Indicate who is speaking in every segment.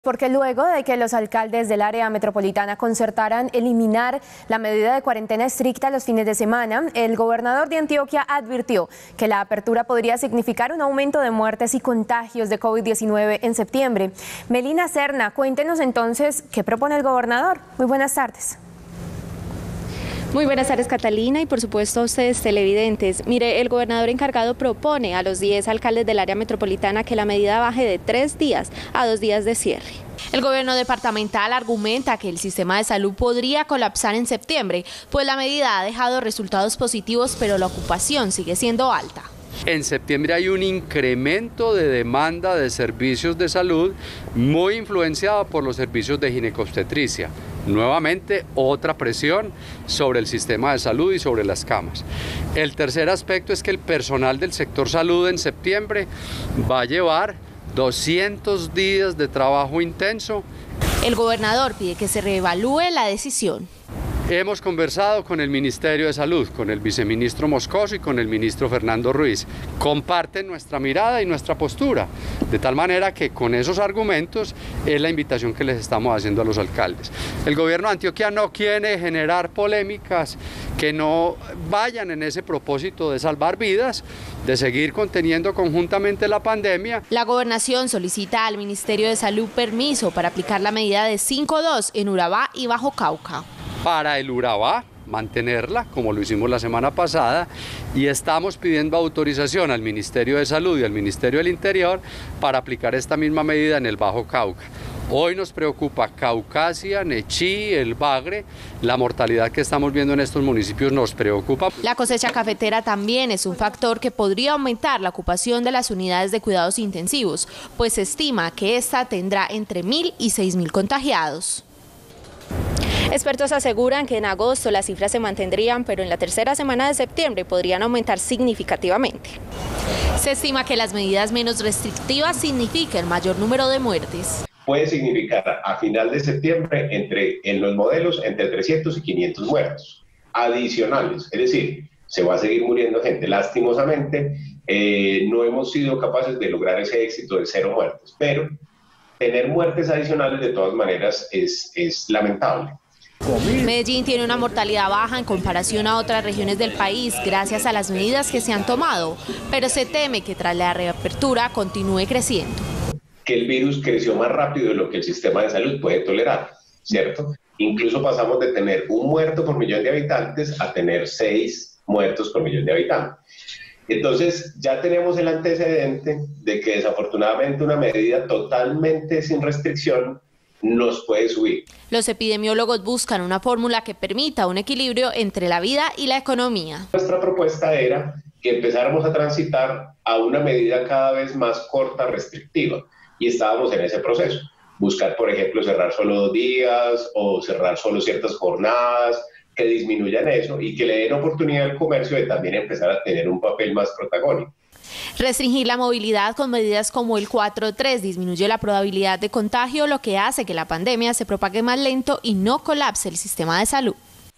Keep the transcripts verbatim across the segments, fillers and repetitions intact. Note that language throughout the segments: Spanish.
Speaker 1: Porque luego de que los alcaldes del área metropolitana concertaran eliminar la medida de cuarentena estricta los fines de semana, el gobernador de Antioquia advirtió que la apertura podría significar un aumento de muertes y contagios de COVID diecinueve en septiembre. Melina Serna, cuéntenos entonces qué propone el gobernador. Muy buenas tardes.
Speaker 2: Muy buenas tardes, Catalina, y por supuesto a ustedes televidentes. Mire, el gobernador encargado propone a los diez alcaldes del área metropolitana que la medida baje de tres días a dos días de cierre. El gobierno departamental argumenta que el sistema de salud podría colapsar en septiembre, pues la medida ha dejado resultados positivos, pero la ocupación sigue siendo alta.
Speaker 3: En septiembre hay un incremento de demanda de servicios de salud muy influenciado por los servicios de ginecobstetricia. Nuevamente, otra presión sobre el sistema de salud y sobre las camas. El tercer aspecto es que el personal del sector salud en septiembre va a llevar doscientos días de trabajo intenso.
Speaker 2: El gobernador pide que se reevalúe la decisión.
Speaker 3: Hemos conversado con el Ministerio de Salud, con el viceministro Moscoso y con el ministro Fernando Ruiz. Comparten nuestra mirada y nuestra postura, de tal manera que con esos argumentos es la invitación que les estamos haciendo a los alcaldes. El gobierno de Antioquia no quiere generar polémicas que no vayan en ese propósito de salvar vidas, de seguir conteniendo conjuntamente la pandemia.
Speaker 2: La gobernación solicita al Ministerio de Salud permiso para aplicar la medida de cinco dos en Urabá y Bajo Cauca.
Speaker 3: Para el Urabá, mantenerla, como lo hicimos la semana pasada, y estamos pidiendo autorización al Ministerio de Salud y al Ministerio del Interior para aplicar esta misma medida en el Bajo Cauca. Hoy nos preocupa Caucasia, Nechí, el Bagre, la mortalidad que estamos viendo en estos municipios nos preocupa.
Speaker 2: La cosecha cafetera también es un factor que podría aumentar la ocupación de las unidades de cuidados intensivos, pues se estima que esta tendrá entre mil y seis mil contagiados. Expertos aseguran que en agosto las cifras se mantendrían, pero en la tercera semana de septiembre podrían aumentar significativamente. Se estima que las medidas menos restrictivas significan mayor número de muertes.
Speaker 4: Puede significar a final de septiembre entre, en los modelos entre trescientos y quinientos muertos adicionales, es decir, se va a seguir muriendo gente. Lastimosamente, eh, no hemos sido capaces de lograr ese éxito de cero muertes, pero tener muertes adicionales de todas maneras es, es lamentable.
Speaker 2: Medellín tiene una mortalidad baja en comparación a otras regiones del país gracias a las medidas que se han tomado, pero se teme que tras la reapertura continúe creciendo.
Speaker 4: Que el virus creció más rápido de lo que el sistema de salud puede tolerar, ¿cierto? Incluso pasamos de tener un muerto por millón de habitantes a tener seis muertos por millón de habitantes. Entonces ya tenemos el antecedente de que desafortunadamente una medida totalmente sin restricción nos puede subir.
Speaker 2: Los epidemiólogos buscan una fórmula que permita un equilibrio entre la vida y la economía.
Speaker 4: Nuestra propuesta era que empezáramos a transitar a una medida cada vez más corta, restrictiva, y estábamos en ese proceso. Buscar, por ejemplo, cerrar solo dos días o cerrar solo ciertas jornadas que disminuyan eso y que le den oportunidad al comercio de también empezar a tener un papel más protagónico.
Speaker 2: Restringir la movilidad con medidas como el cuatro tres disminuye la probabilidad de contagio, lo que hace que la pandemia se propague más lento y no colapse el sistema de salud.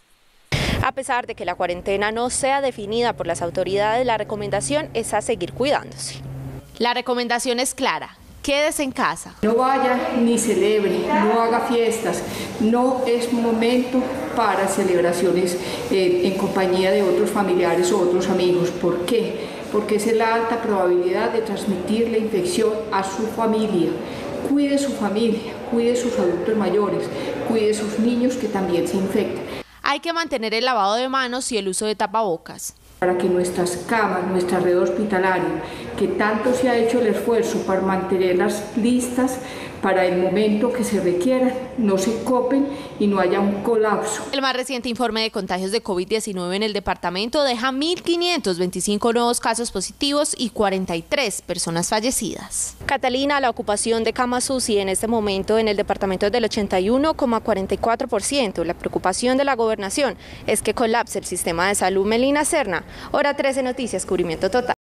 Speaker 2: A pesar de que la cuarentena no sea definida por las autoridades, la recomendación es a seguir cuidándose. La recomendación es clara: quédese en casa.
Speaker 5: No vaya ni celebre, no haga fiestas, no es momento para celebraciones eh, en compañía de otros familiares o otros amigos. ¿Por qué? Porque es la alta probabilidad de transmitir la infección a su familia. Cuide su familia, cuide sus adultos mayores, cuide sus niños que también se infectan.
Speaker 2: Hay que mantener el lavado de manos y el uso de tapabocas.
Speaker 5: Para que nuestras camas, nuestra red hospitalaria, que tanto se ha hecho el esfuerzo para mantenerlas listas para el momento que se requiera, no se copen y no haya un colapso.
Speaker 2: El más reciente informe de contagios de COVID diecinueve en el departamento deja mil quinientos veinticinco nuevos casos positivos y cuarenta y tres personas fallecidas. Catalina, la ocupación de camas U C I en este momento en el departamento es del ochenta y uno coma cuarenta y cuatro por ciento. La preocupación de la gobernación es que colapse el sistema de salud. Melina Serna, Hora trece Noticias, cubrimiento total.